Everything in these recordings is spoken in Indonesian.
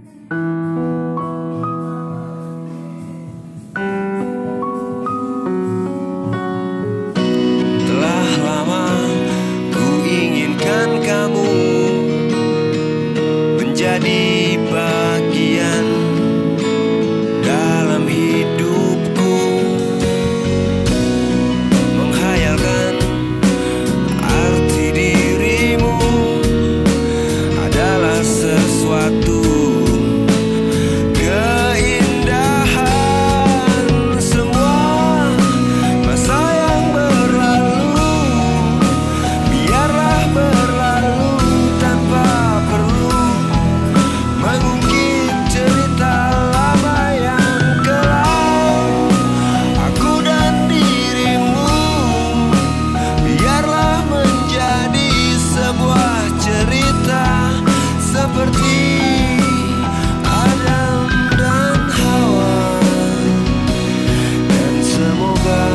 Telah lama ku inginkan kamu menjadi bagian dalam hidupku, menghayalkan arti dirimu adalah sesuatu keindahan. Semua masa yang berlalu biarlah berlalu tanpa perlu mengungkit cerita lama yang kelam. Aku dan dirimu biarlah menjadi sebuah cerita seperti Adam dan Hawa. Dan semoga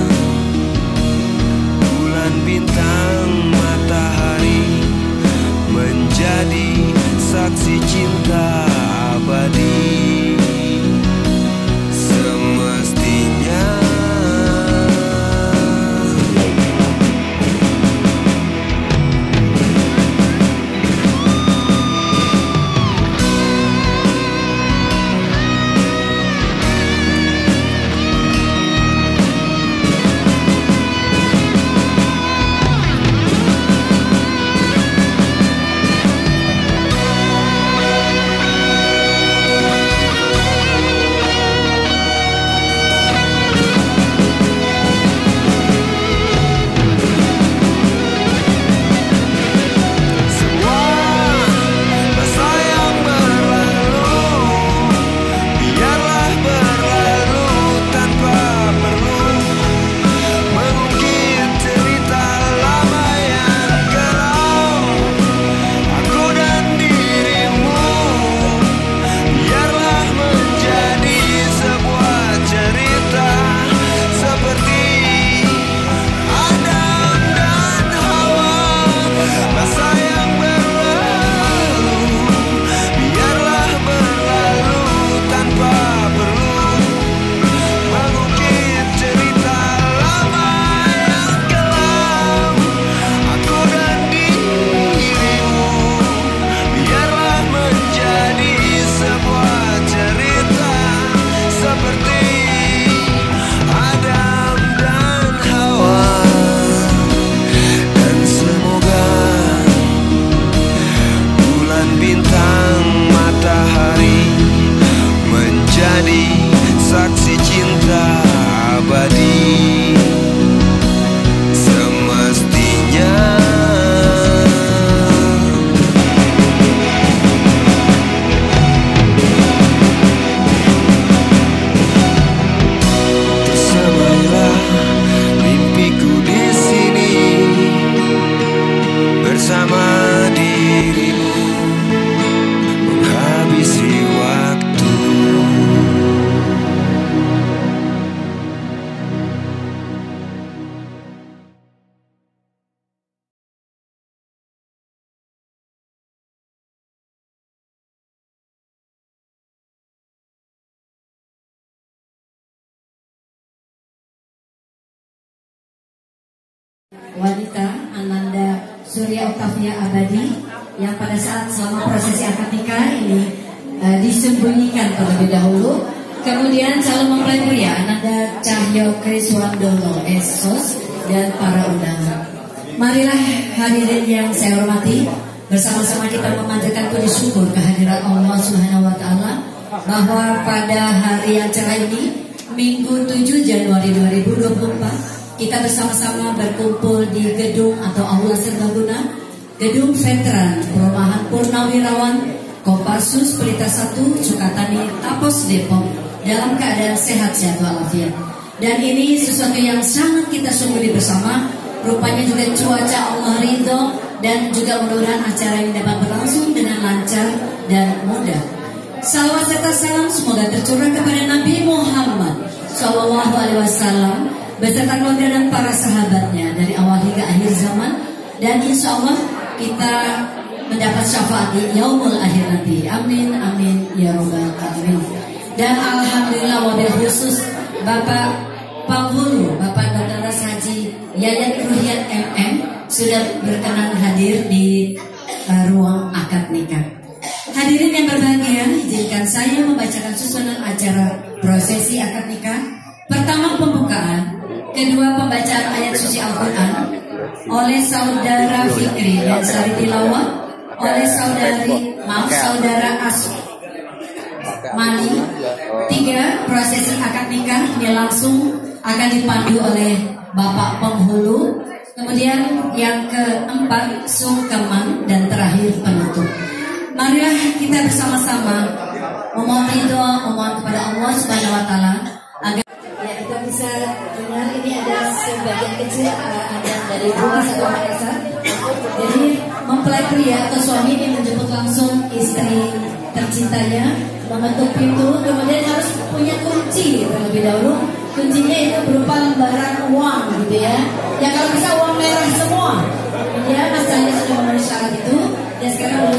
bulan, bintang, matahari menjadi saksi cinta abadi. Semestinya saksi cinta abadi. Semestinya tersamailah mimpiku di sini bersama dirimu menghabisi waktu. Wanita Ananda Surya Oktavia Abadi yang pada saat selama prosesi akad nikah ini disembunyikan terlebih dahulu. Kemudian calon mempelai pria Ananda Cahyo Kriswandono Esos dan para undangan. Marilah hadirin yang saya hormati, bersama-sama kita memanjatkan puji syukur kehadirat Allah Subhanahu wa taala bahwa pada hari yang cerah ini, Minggu 7 Januari 2024, kita bersama-sama berkumpul di gedung atau aula serbaguna Gedung Veteran Perumahan Purnawirawan Kopassus Pelita 1 Sukatani Tapos Depok dalam keadaan sehat-sehat walafiat. Dan ini sesuatu yang sangat kita syukuri bersama. Rupanya juga cuaca Allah ridho dan juga mudah-mudahan acara ini dapat berlangsung dengan lancar dan mudah. Salawat serta salam semoga tercurah kepada Nabi Muhammad SAW beserta keluarga dan para sahabatnya dari awal hingga akhir zaman, dan insya Allah kita mendapat syafaat di yaumul akhir nanti. Amin, amin. ya robbal alamin. Dan alhamdulillah wabil khusus Bapak Penghulu, Bapak Dr. Haji Yayat Ruhyat MM sudah berkenan hadir di ruang akad nikah. Hadirin yang berbahagia, izinkan saya membacakan susunan acara prosesi akad nikah. Pertama pembukaan, kedua pembacaan ayat suci Al-Quran oleh Saudara Fikri dan Sari Tilawah, oleh Saudara Asmani. Tiga, prosesi akad nikah ini langsung akan dipandu oleh Bapak Penghulu. Kemudian yang keempat sungkeman dan terakhir penutup. Marilah kita bersama-sama memohon ridho, memohon kepada Allah Subhanahu Wa Taala agar ya kita bisa dengar ini ada sebagian kecil ada dari buah atau desa. Jadi mempelai pria atau suami ini menjemput langsung istri tercintanya, mengetuk pintu, kemudian harus punya kunci terlebih dahulu. Kuncinya itu berupa lembaran uang gitu ya. Ya kalau bisa uang merah semua. Ya Mas Cahyo sudah memenuhi syarat itu. Ya sekarang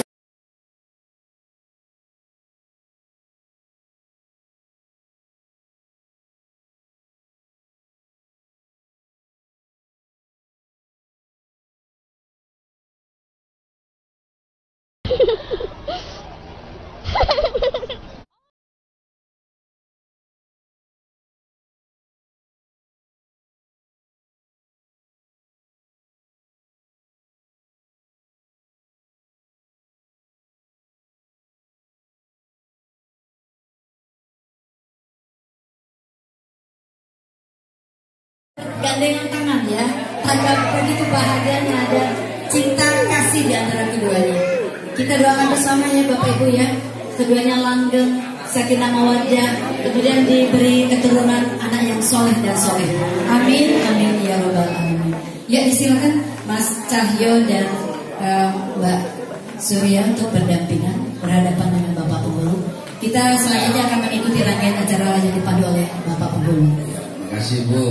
gandengan tangan ya, tanda begitu bahagianya ada cinta kasih di antara keduanya. Kita doakan bersama ya Bapak Ibu ya, keduanya langgeng, sakinah mawaddah, kemudian diberi keturunan anak yang soleh dan soleh. Amin, amin ya robbal alamin. Ya disilakan Mas Cahyo dan Mbak Surya untuk berdampingan berhadapan dengan Bapak Penghulu. Kita selanjutnya akan mengikuti rangkaian acara yang dipandu oleh Bapak Penghulu. Terima kasih Bu.